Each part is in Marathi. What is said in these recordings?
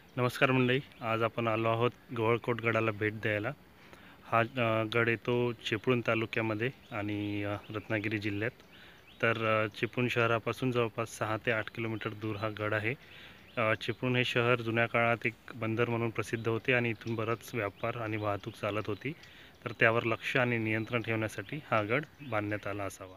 नमस्कार मंडळी. आज आपण आलो आहोत गवळकोट गडाला भेट द्यायला. हा गड येतो चिपळूण तालुक्यामध्ये आणि रत्नागिरी जिल्ह्यात. तर चिपळूण शहरापासून जवळपास 6 ते 8 किलोमीटर दूर हा गड आहे. चिपळूण हे शहर जुन्या काळात एक बंदर म्हणून प्रसिद्ध होते आणि इथून बराच व्यापार आणि वाहतूक चालत होती. तर त्यावर लक्ष आणि नियंत्रण ठेवण्यासाठी हा गड बांधण्यात आला असावा.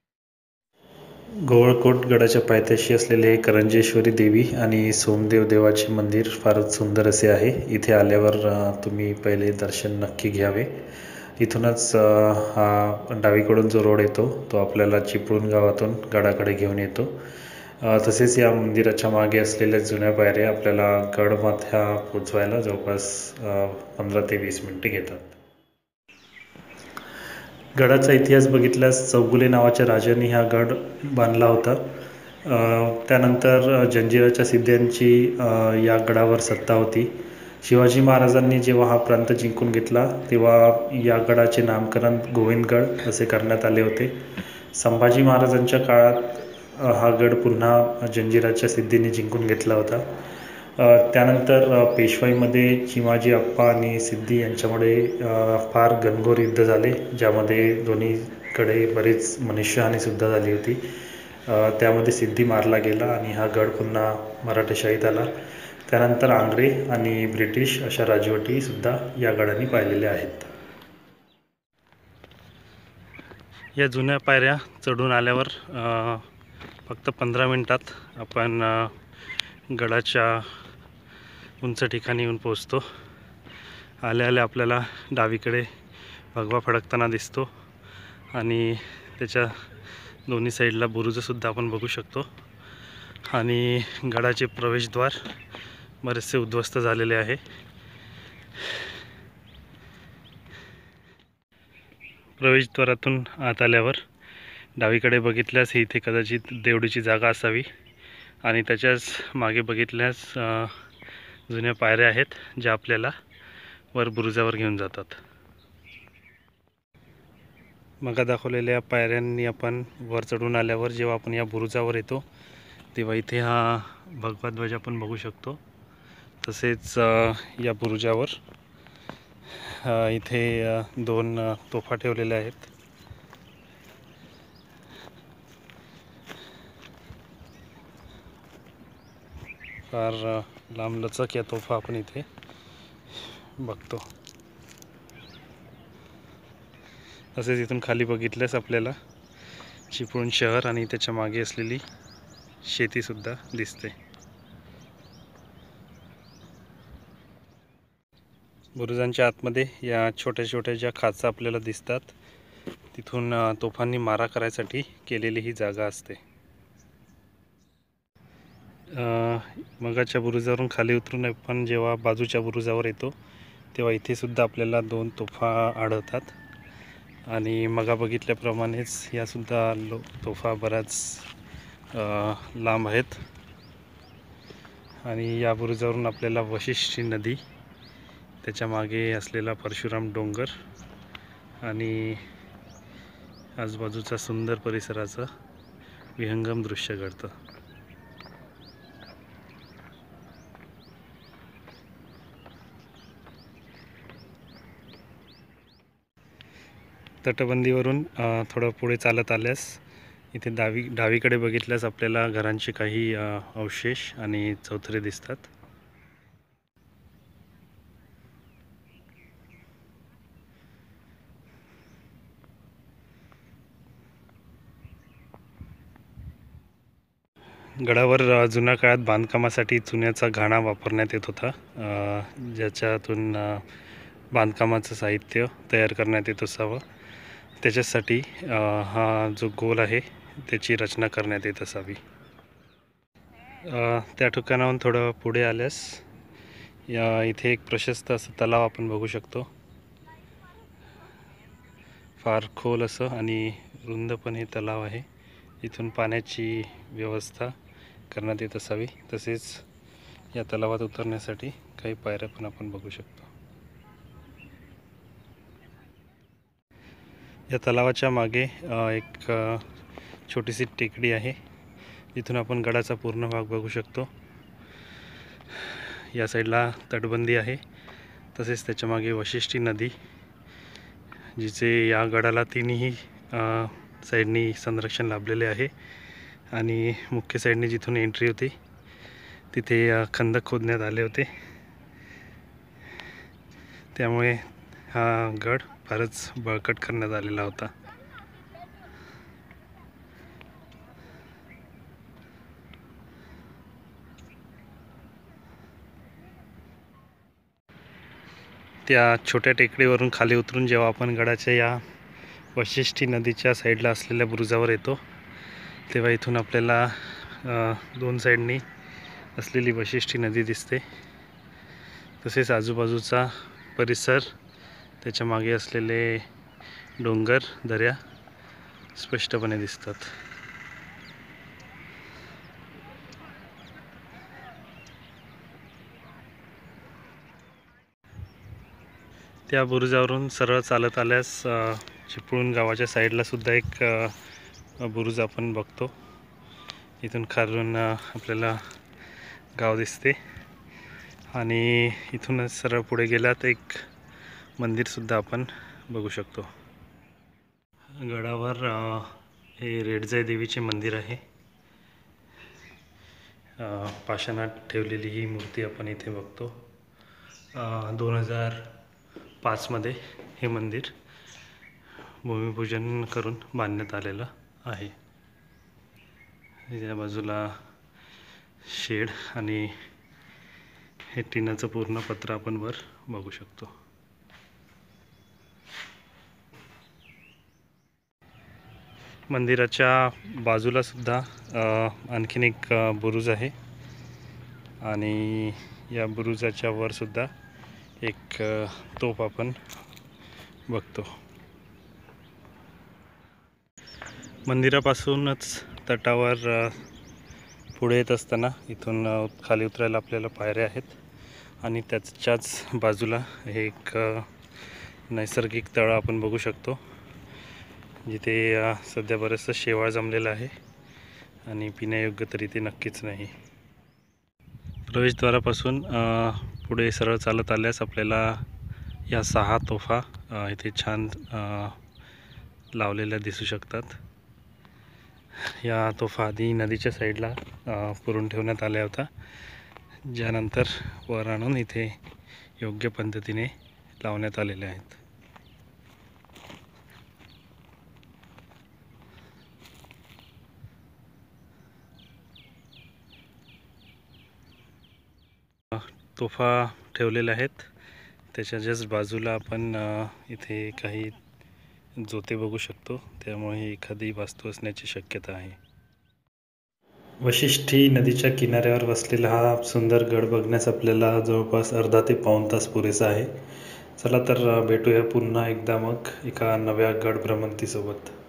गवळकोट गडाच्या पायथ्याशी असलेले हे करंजेश्वरी देवी आणि सोमदेव देवाचे मंदिर फारच सुंदर असे आहे. इथे आल्यावर तुम्ही पहिले दर्शन नक्की घ्यावे. इथूनच हा डावीकडून जो रोड येतो तो आपल्याला चिपळूण गावातून गडाकडे घेऊन येतो. तसेच या मंदिराच्या मागे असलेल्या जुन्या पायऱ्या आपल्याला गडमाथ्या पोचवायला जवळपास 15 ते 20 मिनटे घेतात. गडाचा इतिहास बघितल्यास चौगुले नावाच्या राजांनी हा गड बांधला होता. त्यानंतर जंजिराच्या सिद्ध्यांची या गडावर सत्ता होती. शिवाजी महाराजांनी जेव्हा हा प्रांत जिंकून घेतला तेव्हा या गडाचे नामकरण गोविंदगड असे करण्यात आले होते. संभाजी महाराजांच्या काळात हा गड पुन्हा जंजिराच्या सिद्धीने जिंकून घेतला होता. त्यानंतर पेशवाईमध्ये चिमाजी अप्पा आणि सिद्धी यांच्यामुळे फार घनघोर युद्ध झाले, ज्यामध्ये दोन्हीकडे बरीच मनुष्यहानीसुद्धा झाली होती. त्यामध्ये सिद्धी मारला गेला आणि हा गड पुन्हा मराठेशाहीत आला. त्यानंतर आंग्रे आणि ब्रिटिश अशा राजवटीसुद्धा या गडाने पाहिलेल्या आहेत. या जुन्या पायऱ्या चढून आल्यावर फक्त 15 मिनिटात आपण गडाच्या उंच ठिकाणी येऊन पोहोचतो. आल्या आल्या आपल्याला डावीकडे भगवा फडकताना दिसतो आणि त्याच्या दोन्ही साईडला बुरुजसुद्धा आपण बघू शकतो. आणि गडाचे प्रवेशद्वार बरेचसे उद्ध्वस्त झालेले आहे. प्रवेशद्वारातून आत आल्यावर डावीकडे बघितल्यास इथे कदाचित देवडीची जागा असावी आणि त्याच्याच मागे बघितल्यास जुन्या पायऱ्या आहेत, ज्या आपल्याला वर बुरुजावर घेऊन जातात. मग दाखवलेल्या पायऱ्यांनी आपण वर चढून आल्यावर जेव्हा आपण या बुरुजावर येतो तेव्हा इथे हा भगवा ध्वज आपण बघू शकतो. तसेच या बुरुजावर इथे 2 तोफा ठेवलेल्या आहेत. फार लांबलचक या तोफा आपण इथे बघतो. तसेच इथून खाली बघितल्यास आपल्याला चिपळूण शहर आणि त्याच्या मागे असलेली शेतीसुद्धा दिसते. बुरुजांच्या आतमध्ये या छोट्या छोट्या ज्या खाचा आपल्याला दिसतात तिथून तोफांनी मारा करायसाठी केलेली ही जागा असते. मगाच्या बुरुजावरून खाली उतरून आपण जेव्हा बाजूच्या बुरुजावर येतो तेव्हा इथे सुद्धा आपल्याला 2 तोफा आढळतात आणि मगा बघितल्याप्रमाणेच यासुद्धा तोफा बऱ्याच लांब आहेत. आणि या बुरुजावरून आपल्याला वशिष्ठी नदी, त्याच्या मागे असलेला परशुराम डोंगर आणि आजूबाजूचा सुंदर परिसराचं विहंगम दृश्य घडतं. तटबंदीवरून थोडं पुढे चालत आल्यास इथे डावीकडे बघितल्यास आपल्याला घरांचे काही अवशेष आणि चौथरे दिसतात. गडावर जुन्या काळात बांधकामासाठी चुन्याचा घाणा वापरण्यात येत होता, ज्याच्यातून बांधकामाचं साहित्य तयार करण्यात येत असावं. त्याच्यासाठी हा जो गोल आहे त्याची रचना करण्यात येत असावी. त्या ठिकाणाहून थोडं पुढे आल्यास इथे एक प्रशस्त असं तलाव आपण बघू शकतो. फार खोल असं आणि रुंद पण हे तलाव आहे. इथून पाण्याची व्यवस्था करण्यात येत असावी. तसेच या तलावात उतरण्यासाठी काही पायऱ्या पण आपण बघू शकतो. या तलावाच्या मागे एक छोटीशी टेकडी आहे, जिथून आपण गडाचा पूर्ण भाग बघू शकतो. या साईडला तटबंदी आहे, तसेच त्याच्या मागे वशिष्ठी नदी, जिचे या गडाला तिन्ही साईडनी संरक्षण लाभलेले आहे. आणि मुख्य साईडने जिथून एंट्री होती तिथे खंदक खोदण्यात आले होते, त्यामुळे हा गड फारच बळकट करण्यात आलेला होता. त्या छोट्या टेकडीवरून खाली उतरून जेव्हा आपण गडाच्या या वशिष्ठी नदीच्या साईडला असलेल्या बुरुजावर येतो, तेव्हा इथून आपल्याला दोन साईडनी असलेली वशिष्ठी नदी दिसते. तसेच आजूबाजूचा परिसर, त्याच्या मागे असलेले डोंगर, दऱ्या स्पष्टपणे दिसतात. त्या बुरुजावरून सरळ चालत आल्यास चिपळूण गावाच्या साईडला सुद्धा एक बुरुज आपण बघतो. इथून खालून आपल्याला गाव दिसते आणि इथूनच सरळ पुढे गेलात एक मंदिरसुद्धा आपण बघू शकतो. गडावर हे रेडजाई देवीचे मंदिर आहे. पाषाणात ठेवलेली ही मूर्ती आपण इथे बघतो. 2005 मध्ये हे मंदिर भूमिपूजन करून बांधण्यात आलेलं आहे. या बाजूला शेड आणि हे टिनाचं पूर्ण पत्र आपण वर बघू शकतो. मंदिराच्या बाजूला सुद्धा आणखीन एक बुरुज आहे आणि या बुरुजाच्या वर सुद्धा एक तोफ आपण बघतो. मंदिरापासूनच तटावर पुढे येत असताना इथून खाली उतरायला आपल्याला पायऱ्या आहेत आणि त्याच्याच बाजूला हे एक नैसर्गिक तळं आपण बघू शकतो, जिथे सध्या बरंचसं शेवाळ जमलेलं आहे आणि पिण्यायोग्य तरी ते नक्कीच नाही. प्रवेशद्वारापासून पुढे सरळ चालत आल्यास आपल्याला या 6 तोफा इथे छान लावलेल्या दिसू शकतात. या तोफा आधी नदीच्या साईडला पुरून ठेवण्यात आल्या होत्या, ज्यानंतर वर आणून इथे योग्य पद्धतीने लावण्यात आलेल्या आहेत. तोफा ठेवलेल्या आहेत. त्याच्या जस्ट बाजूला आपण इथे काही जोते बघू शकतो, त्यामुळे एखादी वास्तू असण्याची शक्यता आहे. वशिष्ठी नदीच्या किनाऱ्यावर वसलेला हा सुंदर गड बघण्यास आपल्याला जवळपास अर्धा ते पाऊण तास पुरेसा आहे. चला तर भेटूया पुन्हा एकदा मग एका नव्या गड भ्रमंतीसोबत.